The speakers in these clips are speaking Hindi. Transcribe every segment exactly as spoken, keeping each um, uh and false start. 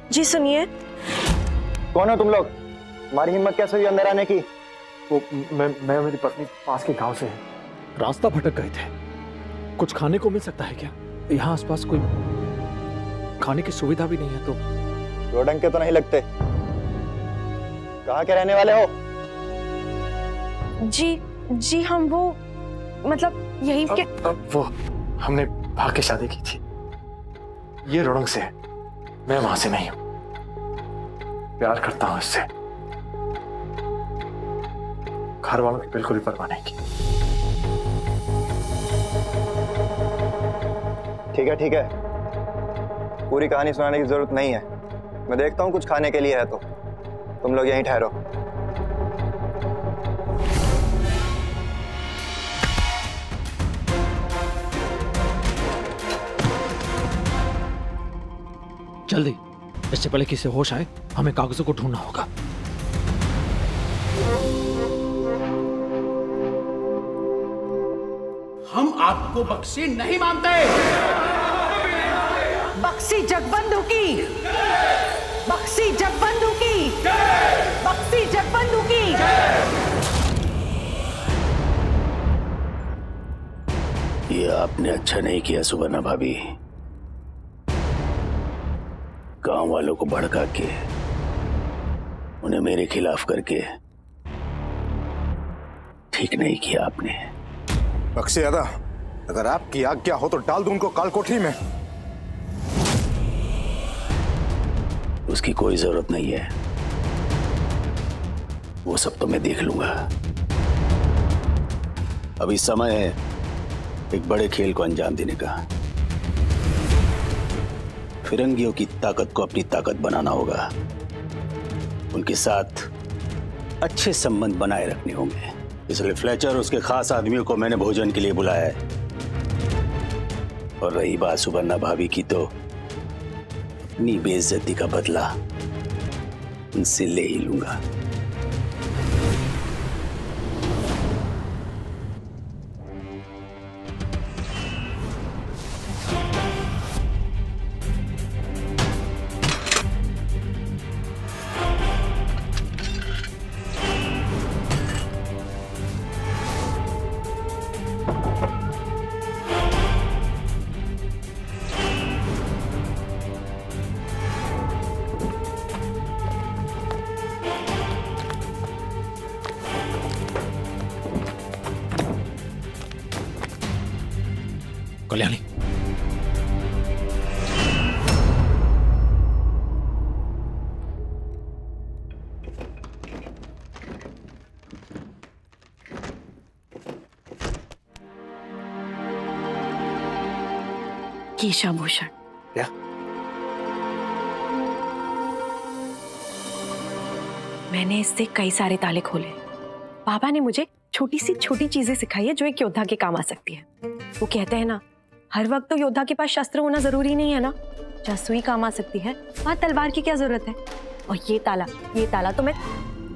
जी सुनिए। कौन हो तुम लोग? हमारी हिम्मत कैसे हुई अंदर आने की? वो मैं मैं मेरी पत्नी पास के गांव से है, रास्ता भटक गए थे। कुछ खाने को मिल सकता है क्या? यहाँ आसपास कोई खाने की सुविधा भी नहीं है। तो रोडंग के तो नहीं लगते। कहाँ के रहने वाले हो? जी जी हम वो मतलब यही के। अब, अब वो हमने भाग के शादी की थी। ये रोडंग से है, मैं वहां से नहीं हूं। प्यार करता हूं इससे। घर वालों की बिल्कुल भी परवाह नहीं की। ठीक है ठीक है, पूरी कहानी सुनाने की जरूरत नहीं है। मैं देखता हूँ कुछ खाने के लिए है तो तुम लोग यहीं ठहरो। जल्दी, इससे पहले किसी होश आए, हमें कागजों को ढूंढना होगा। हम आपको बख्शी नहीं मानते। बख्शी जगबंधु की, बख्शी जगबंधु की, बख्शी जगबंधु की। ये आपने अच्छा नहीं किया सुवर्णा भाभी। गांव वालों को भड़का के उन्हें मेरे खिलाफ करके ठीक नहीं किया आपने। बख्शी दादा, अगर आपकी आज्ञा हो तो डाल दूं उनको काल कोठरी में। उसकी कोई जरूरत नहीं है, वो सब तो मैं देख लूंगा। अभी समय है एक बड़े खेल को अंजाम देने का। फिरंगियों की ताकत को अपनी ताकत बनाना होगा। उनके साथ अच्छे संबंध बनाए रखने होंगे। इसलिए फ्लेचर और उसके खास आदमियों को मैंने भोजन के लिए बुलाया है। और रही बात सुवर्णा भाभी की, तो अपनी बेइज्जती का बदला उनसे ले ही लूंगा। कल्याणी, केशाभूषण। क्या? मैंने इससे कई सारे ताले खोले। पापा ने मुझे छोटी सी छोटी चीजें सिखाई है जो एक योद्धा के काम आ सकती है। वो कहते हैं ना, हर वक्त तो योद्धा के पास शस्त्र होना जरूरी नहीं है ना। जहाँ सुई काम आ सकती है वहां तलवार की क्या जरूरत है। और ये ताला, ये ताला तो मैं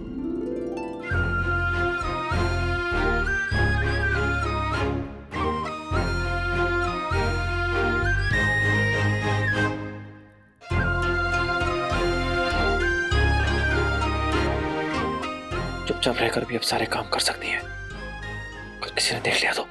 चुपचाप रहकर भी अब सारे काम कर सकती है। अगर किसी ने देख लिया तो।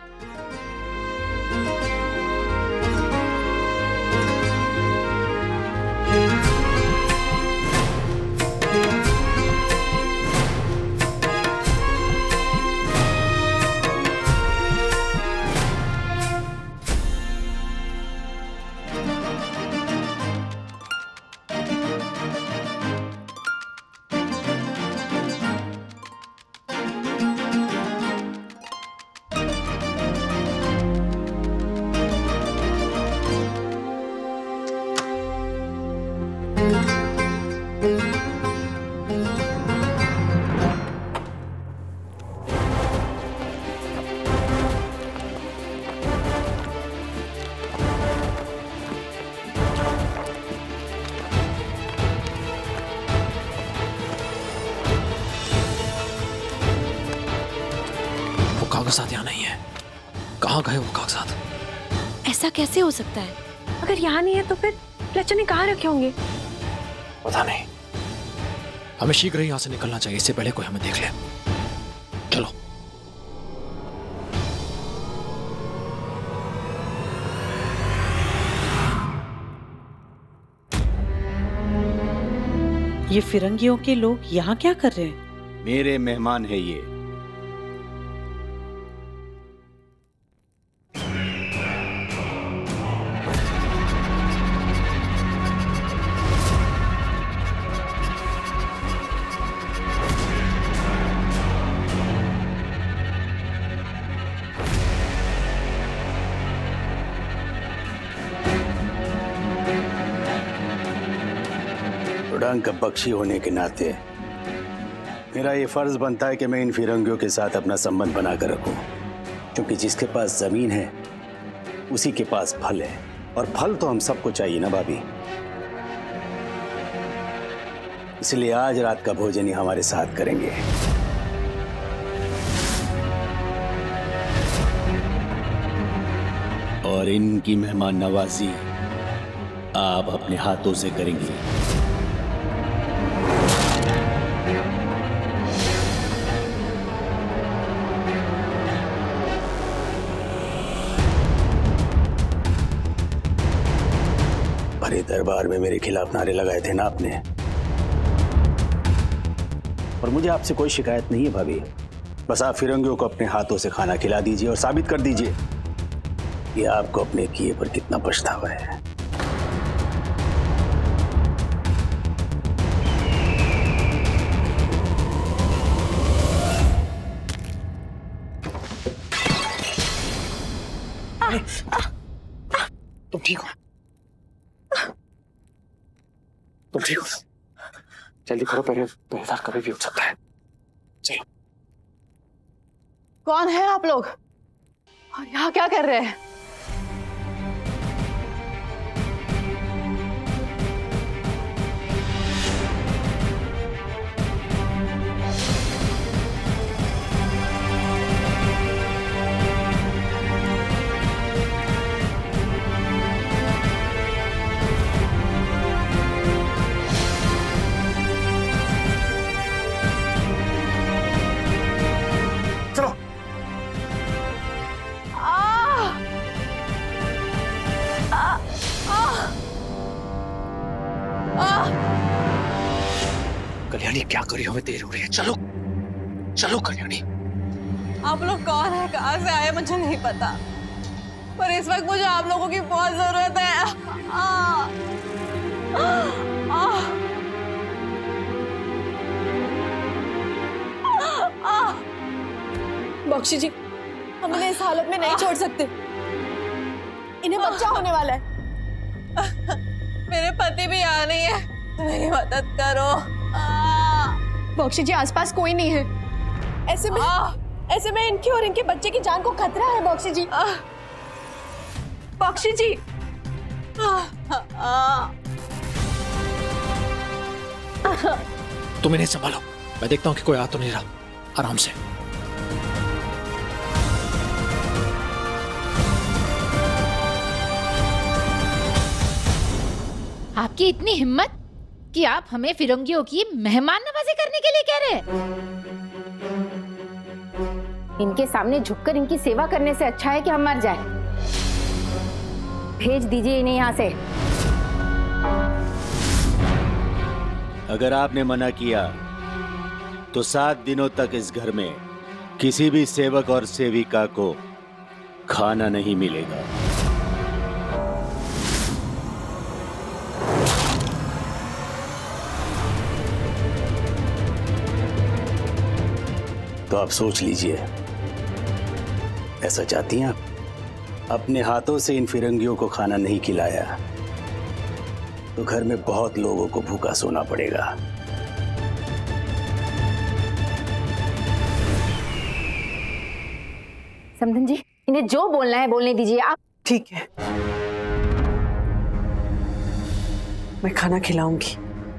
कागजात यहाँ नहीं है। कहाँ गए वो कागजात? ऐसा कैसे हो सकता है? अगर यहाँ नहीं है तो फिर फ्लेचर ने कहाँ रखे होंगे? पता नहीं, हमें शीघ्र ही यहां से निकलना चाहिए, इससे पहले कोई हमें देख ले। चलो। ये फिरंगियों के लोग यहाँ क्या कर रहे हैं? मेरे मेहमान है ये। उड़ान का पक्षी होने के नाते मेरा ये फर्ज बनता है कि मैं इन फिरंगियों के साथ अपना संबंध बनाकर रखूं, क्योंकि जिसके पास जमीन है उसी के पास फल है, और फल तो हम सबको चाहिए ना भाभी। इसलिए आज रात का भोजन ही हमारे साथ करेंगे। और इनकी मेहमान नवाजी आप अपने हाथों से करेंगे। भरे दरबार में मेरे खिलाफ नारे लगाए थे ना आपने, और मुझे आपसे कोई शिकायत नहीं है भाभी। बस आप फिरंगियों को अपने हाथों से खाना खिला दीजिए और साबित कर दीजिए कि आपको अपने किए पर कितना पछतावा है। तुम ठीक हो? तुम ठीक हो? जल्दी करो, पहले पहरेदार कभी भी उठ सकता है। चलो। कौन है आप लोग और यहाँ क्या कर रहे हैं? कल्याणी क्या करी, हमें देर हो रही है। चलो चलो कल्याणी। आप लोग कौन है, कहाँ से आए मुझे नहीं पता, पर इस वक्त मुझे आप लोगों की बहुत जरूरत है। आ, आ, आ, आ। बख्शी जी, हम इन्हें इस हालत में नहीं छोड़ सकते, इन्हें बच्चा होने वाला है। मेरे पति भी यहाँ नहीं है, मेरी मदद करो। बख्शी जी, आसपास कोई नहीं है, ऐसे में ऐसे में इनकी और इनके बच्चे की जान को खतरा है। बख्शी जी, बख्शी जी, तुम इन्हें संभालो, मैं देखता हूँ कि कोई आ तो नहीं रहा। आराम से। आपकी इतनी हिम्मत कि आप हमें फिरंगियों की मेहमान नवाजी करने के लिए कह रहे हैं? इनके सामने झुककर इनकी सेवा करने से अच्छा है कि हम मर जाएं। भेज दीजिए इन्हें यहाँ से। अगर आपने मना किया तो सात दिनों तक इस घर में किसी भी सेवक और सेविका को खाना नहीं मिलेगा। तो आप सोच लीजिए, ऐसा चाहती हैं आप? अपने हाथों से इन फिरंगियों को खाना नहीं खिलाया तो घर में बहुत लोगों को भूखा सोना पड़ेगा। समधन जी, इन्हें जो बोलना है बोलने दीजिए आप। ठीक है, मैं खाना खिलाऊंगी।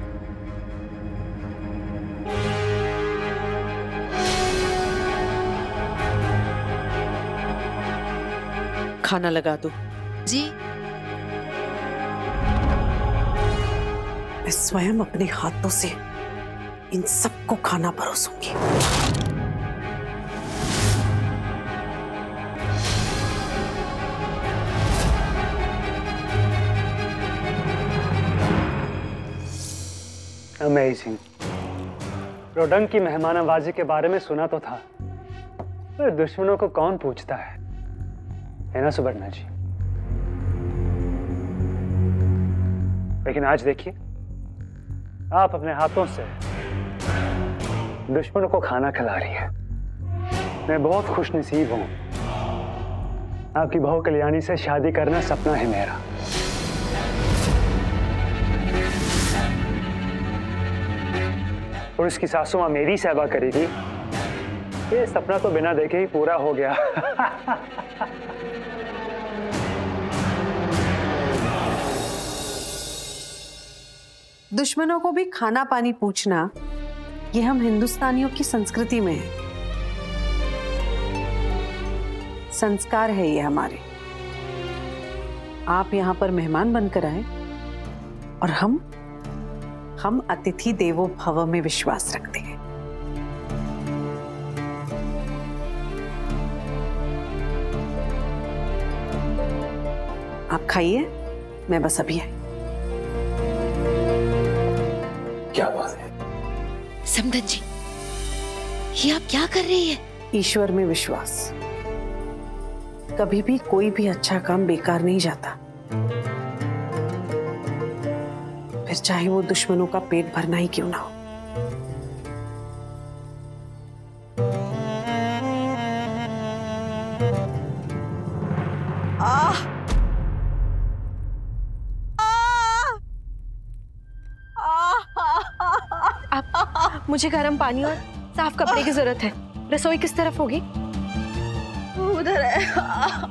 खाना लगा दो। जी। मैं स्वयं अपने हाथों से इन सबको खाना परोसूंगी। अमेजिंग। रोडंग की मेहमाननवाजी के बारे में सुना तो था, पर दुश्मनों को कौन पूछता है, है ना सुवर्णा जी? लेकिन आज देखिए, आप अपने हाथों से दुश्मनों को खाना खिला रही है। मैं बहुत खुशनसीब हूं। आपकी बहू कल्याणी से शादी करना सपना है मेरा। और उसकी सासू मां मेरी सेवा करेगी, ये सपना तो बिना देखे ही पूरा हो गया। दुश्मनों को भी खाना पानी पूछना, ये हम हिंदुस्तानियों की संस्कृति में है, संस्कार है ये हमारे। आप यहाँ पर मेहमान बनकर आए और हम हम अतिथि देवो भव में विश्वास रखते हैं। आप खाइए, मैं बस अभी आई। क्या बात है? समधन जी, ये आप क्या कर रही है? ईश्वर में विश्वास। कभी भी कोई भी अच्छा काम बेकार नहीं जाता, फिर चाहे वो दुश्मनों का पेट भरना ही क्यों ना हो। आह! आप, मुझे गर्म पानी और साफ कपड़े की जरूरत है। रसोई किस तरफ होगी? उधर है।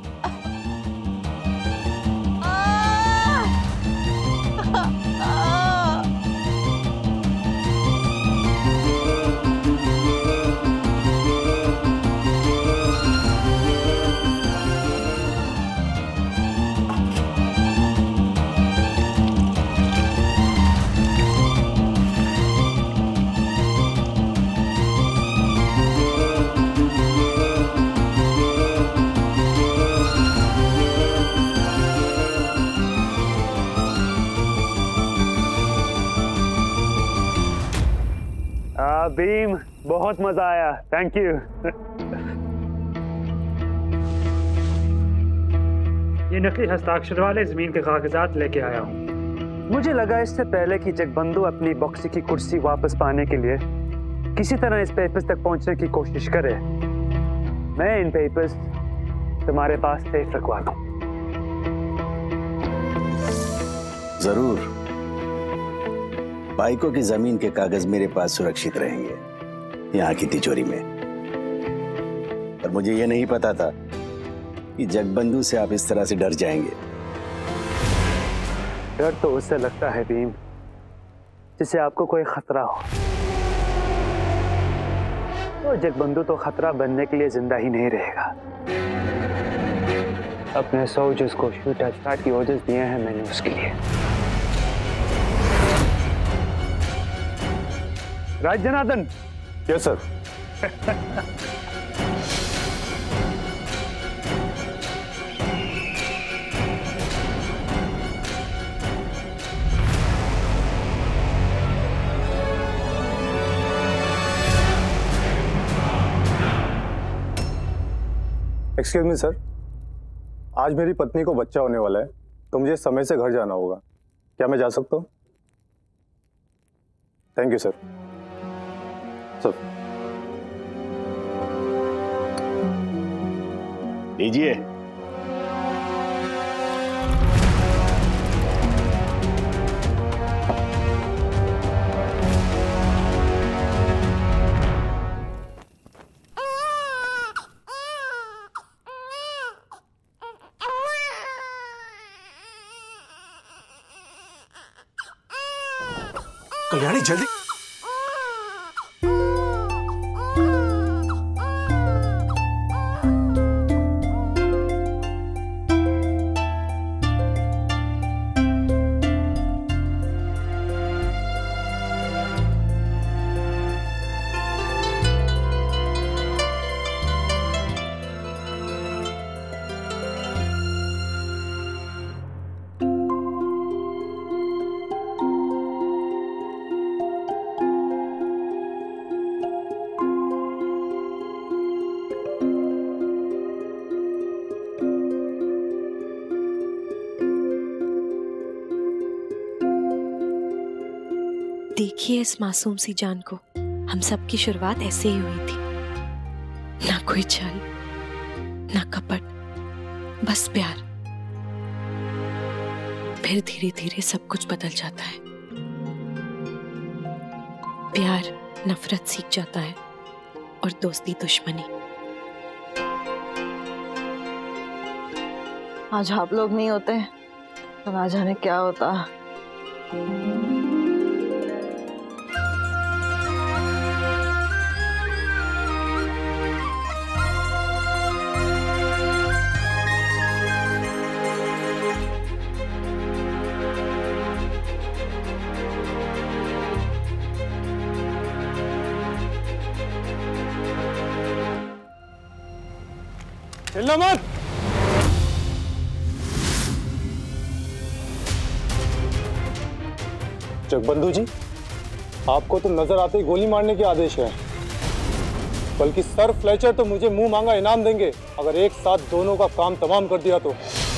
भीम, बहुत मजा आया। Thank you. ये नकली हस्ताक्षर वाले जमीन के कागजात लेके आया हूँ। मुझे लगा इससे पहले कि जगबंधु अपनी बॉक्सी की कुर्सी वापस पाने के लिए किसी तरह इस पेपर्स तक पहुंचने की कोशिश करे, मैं इन पेपर्स तुम्हारे पास सेफ रखवा दूं। जरूर। बाइकों की जमीन के कागज मेरे पास सुरक्षित रहेंगे, यहाँ की तिजोरी में। पर मुझे यह नहीं पता था कि जगबंधु से आप इस तरह से डर जाएंगे। डर तो उससे लगता है भीम, जिसे आपको कोई खतरा हो। तो जगबंधु तो खतरा बनने के लिए जिंदा ही नहीं रहेगा। अपने सोल्जर्स को शूट स्टार्ट की ऑर्डर्स दिए हैं मैंने उसके लिए। Raj Janardan. Yes sir. Excuse me sir, आज मेरी पत्नी को बच्चा होने वाला है, तो मुझे समय से घर जाना होगा। क्या मैं जा सकता हूँ? Thank you sir. सर लीजिए। कल्याणी जल्दी। देखिए इस मासूम सी जान को, हम सब की शुरुआत ऐसे ही हुई थी। ना कोई छल, ना कपट, बस प्यार। फिर धीरे धीरे सब कुछ बदल जाता है। प्यार नफरत सीख जाता है और दोस्ती दुश्मनी। आज आप लोग नहीं होते तो ना जाने क्या होता। हिलना मत। जगबंधु जी, आपको तो नजर आते ही गोली मारने के आदेश है, बल्कि सर फ्लेचर तो मुझे मुंह मांगा इनाम देंगे अगर एक साथ दोनों का काम तमाम कर दिया तो।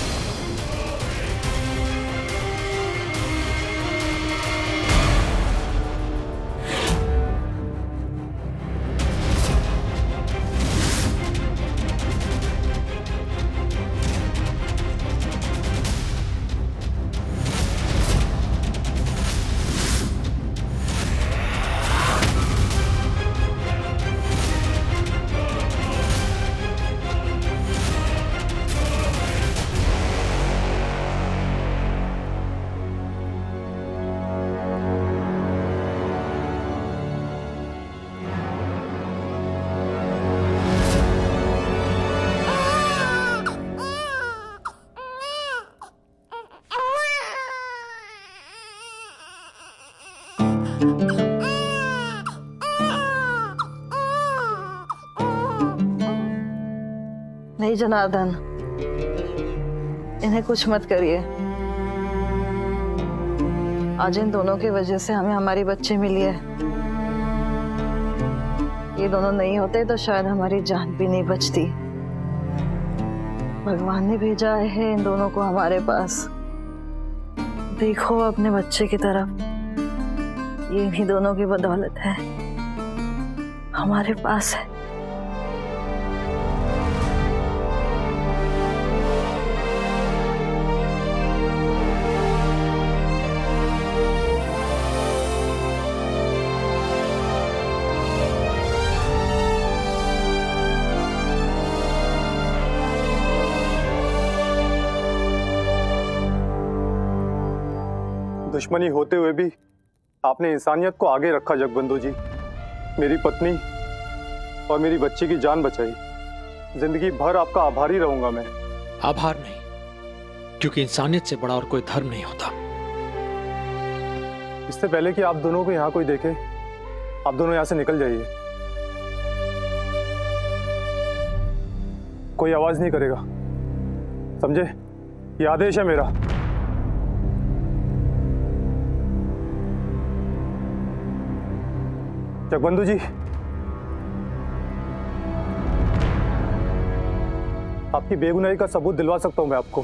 नहीं जनार्दन, इन्हें कुछ मत करिए। आज इन दोनों की वजह से हमें हमारी बच्ची मिली है। ये दोनों नहीं होते तो शायद हमारी जान भी नहीं बचती। भगवान ने भेजा है इन दोनों को हमारे पास। देखो अपने बच्चे की तरफ, ये इन्हीं दोनों की बदौलत है हमारे पास है। दुश्मनी होते हुए भी आपने इंसानियत को आगे रखा जगबंधु जी। मेरी पत्नी और मेरी बच्ची की जान बचाई। जिंदगी भर आपका आभारी रहूंगा मैं। आभार नहीं, क्योंकि इंसानियत से बड़ा और कोई धर्म नहीं होता। इससे पहले कि आप दोनों को यहाँ कोई देखे, आप दोनों यहाँ से निकल जाइए। कोई आवाज नहीं करेगा, समझे? ये आदेश है मेरा। जगबंधु जी, आपकी बेगुनाही का सबूत दिलवा सकता हूं मैं आपको।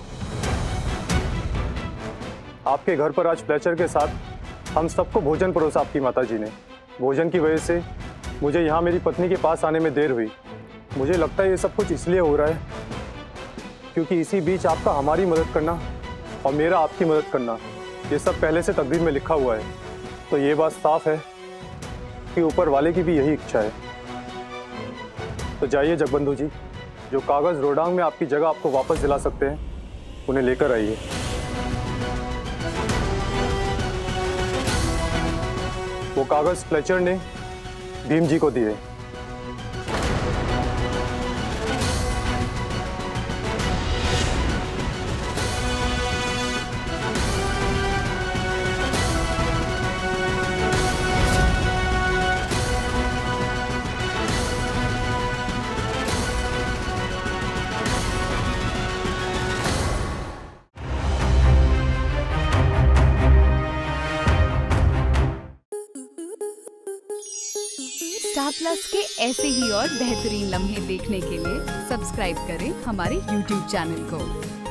आपके घर पर आज फ्लेचर के साथ हम सबको भोजन परोसा आपकी माताजी ने। भोजन की वजह से मुझे यहाँ मेरी पत्नी के पास आने में देर हुई। मुझे लगता है ये सब कुछ इसलिए हो रहा है क्योंकि इसी बीच आपका हमारी मदद करना और मेरा आपकी मदद करना, ये सब पहले से तकदीर में लिखा हुआ है। तो ये बात साफ है कि ऊपर वाले की भी यही इच्छा है। तो जाइए जगबंधु जी, जो कागज रोडांग में आपकी जगह आपको वापस दिला सकते हैं, उन्हें लेकर आइए। वो कागज फ्लेचर ने भीम जी को दिए। स्टार प्लस के ऐसे ही और बेहतरीन लम्हे देखने के लिए सब्सक्राइब करें हमारे यूट्यूब चैनल को।